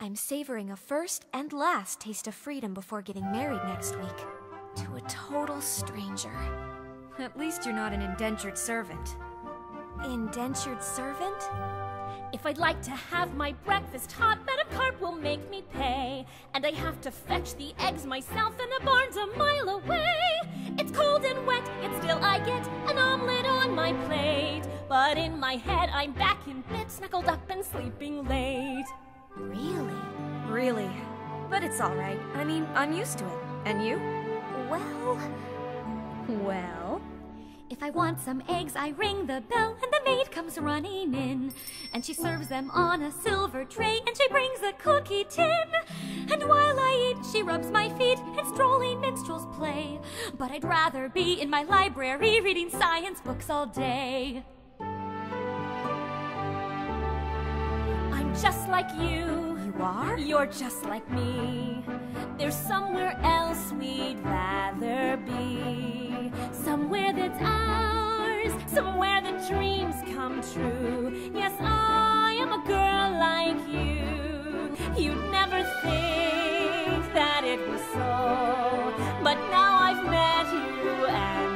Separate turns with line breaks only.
I'm savoring a first and last taste of freedom before getting married next week. To a total stranger. At least you're not an indentured servant. Indentured servant?
If I'd like to have my breakfast hot, Madam Carp will make me pay. And I have to fetch the eggs myself, and the barn's a mile away. It's cold and wet, yet still I get an omelet on my plate. But in my head I'm back in bed, snuggled up and sleeping late.
Really?
Really. But it's alright. I mean, I'm used to it. And you?
Well...
Well?
If I want some eggs, I ring the bell, and the maid comes running in. And she serves them on a silver tray, and she brings a cookie tin. And while I eat, she rubs my feet, and strolling minstrels play. But I'd rather be in my library, reading science books all day. I'm just like you.
You are?
You're just like me. There's somewhere else we'd rather be. Somewhere that's ours, somewhere the dreams come true. Yes, I am a girl like you. You'd never think that it was so, but now I've met you and